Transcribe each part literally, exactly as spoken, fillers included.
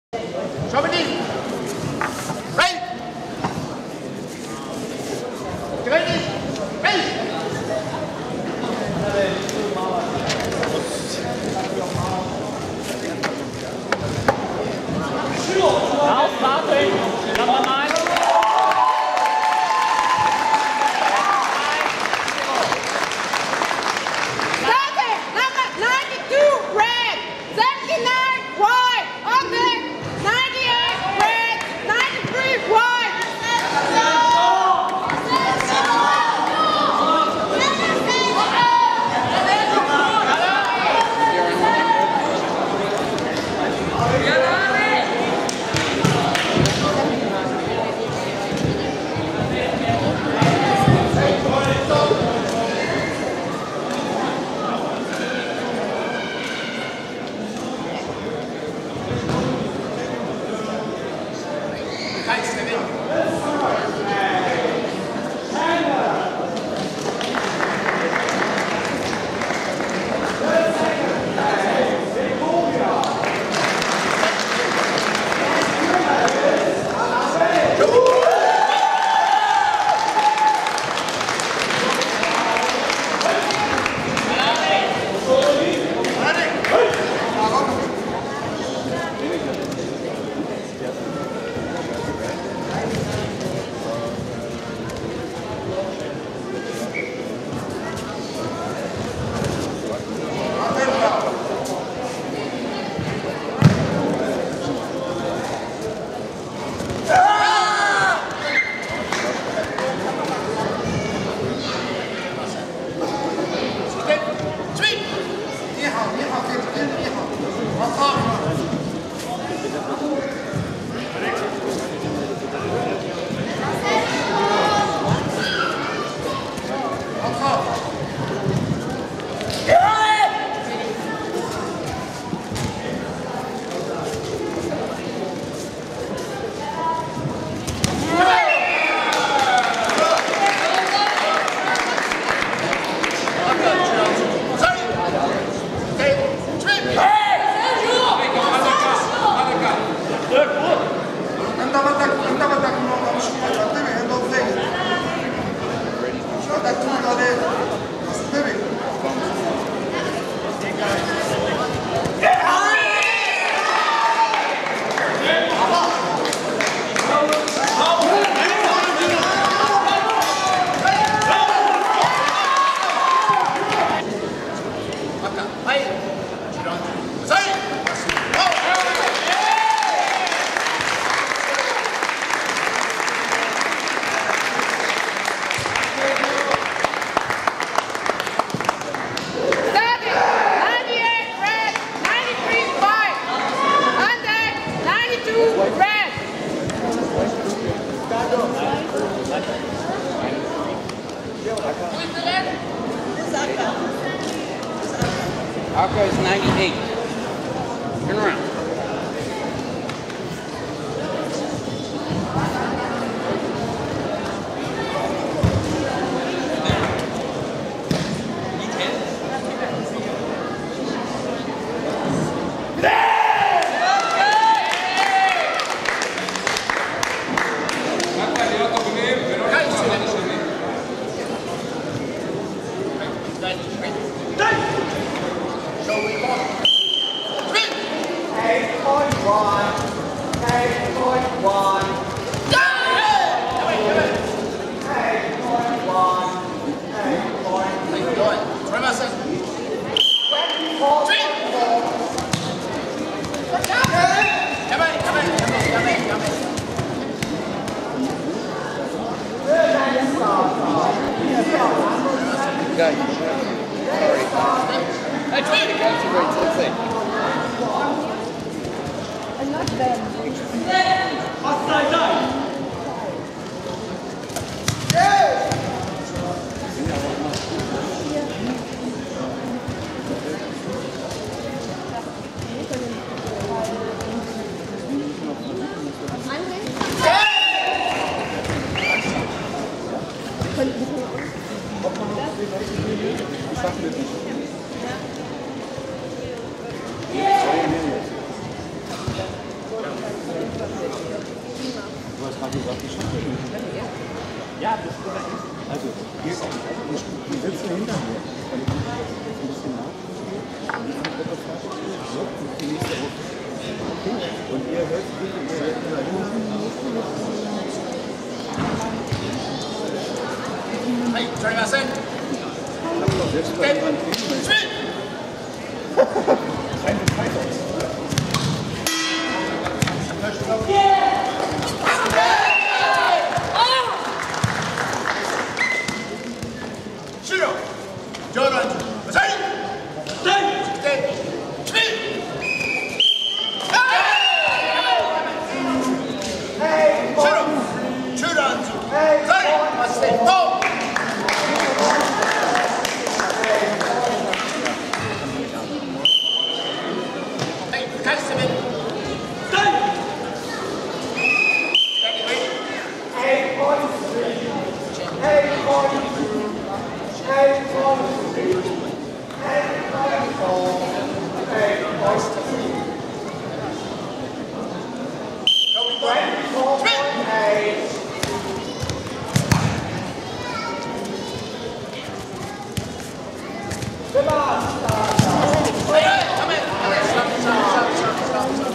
seventeen. Right. twenty. Right. Now starting. Number nine. Starting. Number ninety-two, red. seventy-nine, white. On deck. ninety-eight, red. ninety-three, white. Arco is ninety-eight. Turn around. Got you. Sorry. I tried to go to right to the thing. And not them. Offside nine. I'm Hat gesagt, ich schaffe das. Ja, das ist also, hier, die sitzen hinter mir. Und ich muss ein bisschen nachschauen. Und die sind Gruppe fertig. So, und die nächste Gruppe. Okay. Und ihr hört, ihr hört immer Hey, sorry, was denn? Ich hab doch selbst mal jemanden gesehen. Keine Zeit aus. Shiro! Jordan! Masai! Ten! Ten! Three! Hey! Shiro! Jordan! Masai! Masai! Go! Hey, kannst du mit? Ten! Steady, wait. Hey, point. Hey, point. Hey, point. Hey, point. Hey, point. twenty-four point eight. The last starter. Hey, hey, come in. Come in. Stop, stop, stop, stop, stop, stop.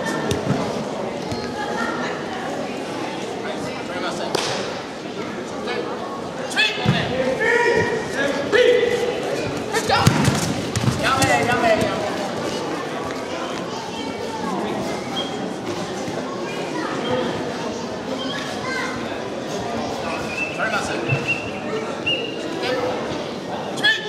Right, sorry, Masai. Ten! Three! Let's go! Yummy, yummy, yummy. Sorry, Masai. Ten! Three!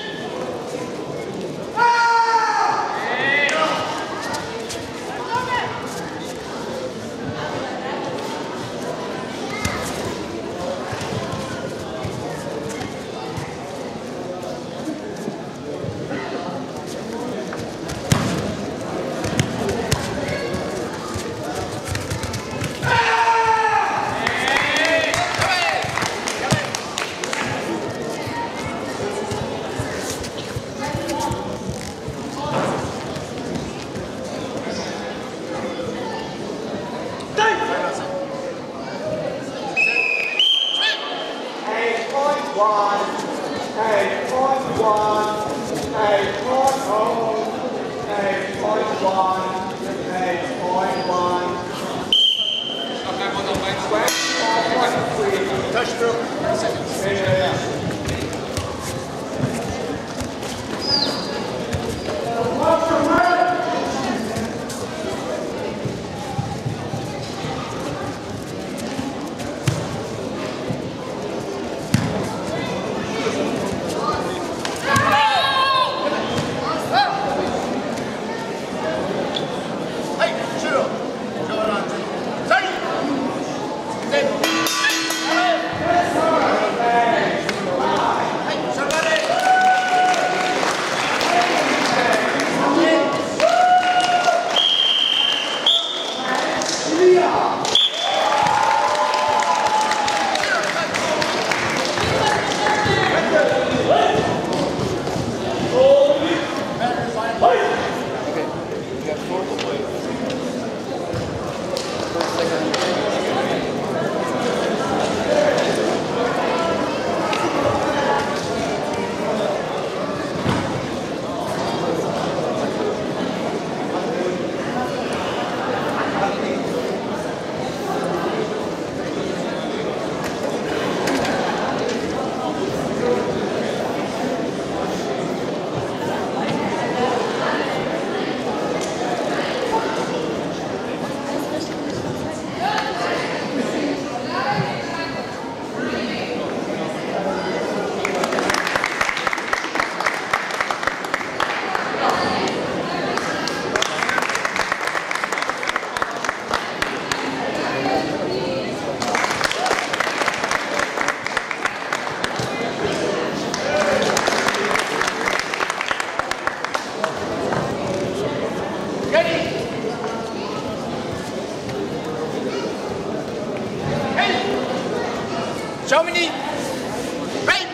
Eight point one. Eight point one. Eight point oh. Eight point one. Eight point one. twenty-four point three. Touch through. Finish. Hey, Shiro! Jordan! Masai! Ten! Hey, somebody! Okay, we got four. First, second. Ready! Hey! Show me knee! Right!